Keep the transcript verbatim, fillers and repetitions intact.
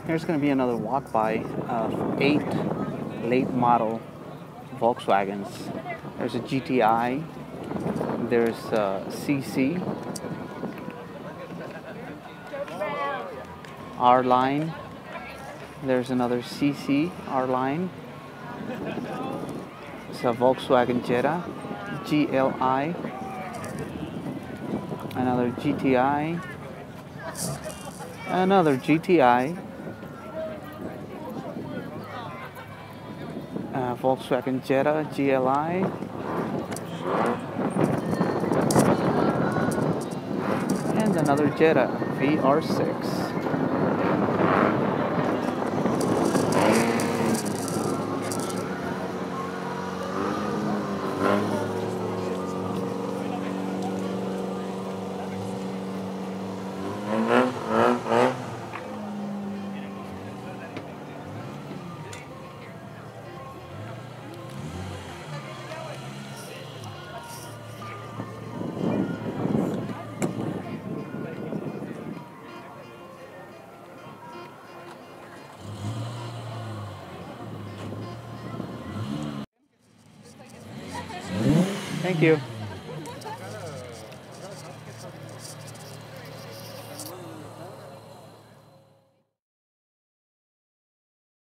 Here's going to be another walk-by of eight late model Volkswagens. There's a G T I, there's a C C, R-Line, there's another C C R-Line, it's a Volkswagen Jetta, G L I, another G T I, another G T I, uh, Volkswagen Jetta G L I, and another Jetta V R six. Thank you.